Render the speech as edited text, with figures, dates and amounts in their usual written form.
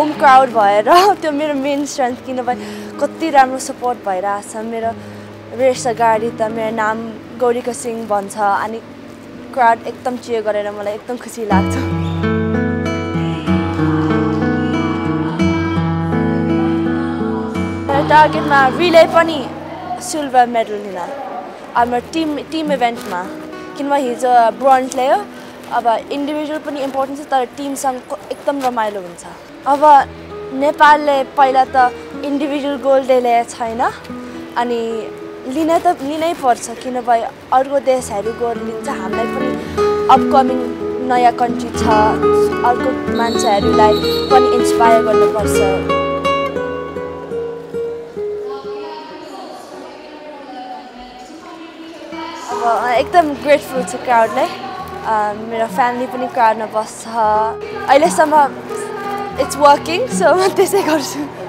home crowd भएर त्यो मेरो मेन स्ट्रेन्थ किनभने कति राम्रो सपोर्ट भइरहेछ मेरो रेस अगाडि त मेरो नाम गौरिका सिंह भन्छ अनि क्राउड एकदम चियर गरेर मलाई एकदम खुसी लाग्छ टार्गेटमा रिले पनि सिल्भर मेडल लिन हाम्रो टिम इभेन्टमा किनभने हिजो ब्रोन्ज ल्यायो अब इन्डिभिजुअल पनि इम्पोर्टेन्ट छ तर टिमसँग एकदम रमाइलो हुन्छ अब नेपालले पहिला त इन्डिभिजुअल गोल्ड ल्याएको छैन अनि लिनै पर्छ किनभने अर्को देशहरू गोल्ड लिन्छ हामीलाई पनि अपकमिङ नयाँ कन्ट्री छ अर्को मान्छेहरूलाई पनि इन्सपायर गर्नुपर्छ एकदम ग्रेटफुल छु क्राउडलाई मेरो फ्यामिली पनि क्राउडमा बस्छ अहिलेसम्म इट्स वर्किङ सो म त्यसै गर्छु